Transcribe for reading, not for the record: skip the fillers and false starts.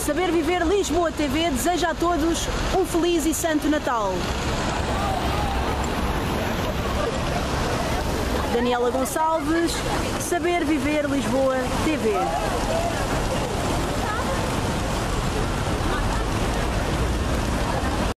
Saber Viver Lisboa TV deseja a todos um feliz e santo Natal. Daniela Gonçalves, Saber Viver Lisboa TV.